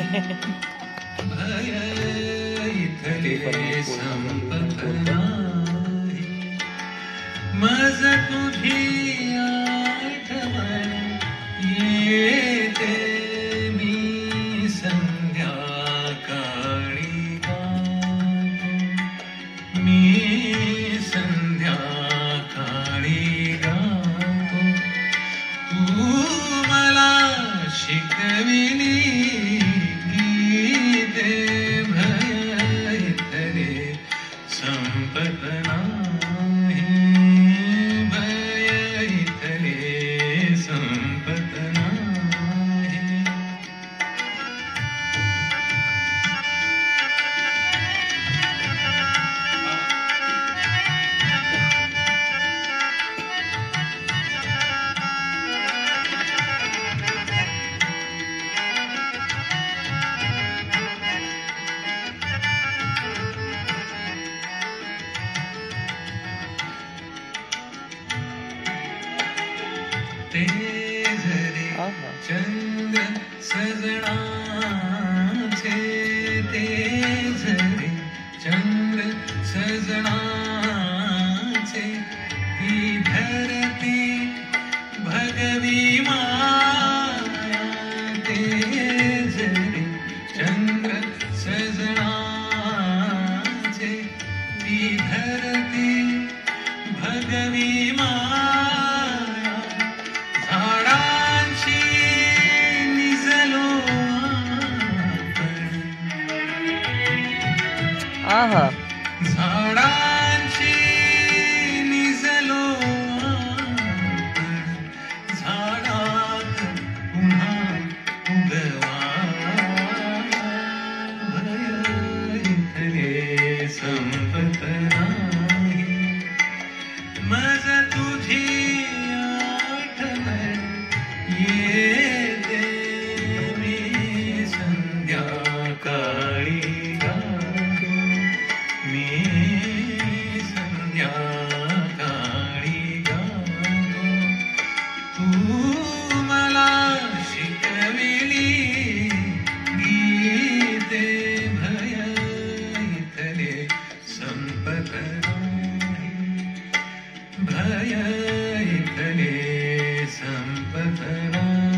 भय इथले संपत नाही, मज तुझी आठवण येते मी संध्याकाळी गातो, मी संध्याकाळी गातो. तू मला शिकविली गीते, भय इथले संपत नाही, भय इथले संपत नाही. ते झरे चंद्र सजनाचे, ते झरे चंद्र सजनाचे, ही धरती भगवी माया. ते झरे चंद्र सजनाचे, ही धरती भगवी माया. झाडांची निजलो आहा, झाडांची निजलो झाडात पुन्हा उगवा. भय इथले संपत नाही, मज तुझी आठवण येते मी संध्याकाळी गातो, मी संध्याकाळी गातो. तू मला शिकविली गीते, भय इथले संपत नाही, भय इथले संपत नाही.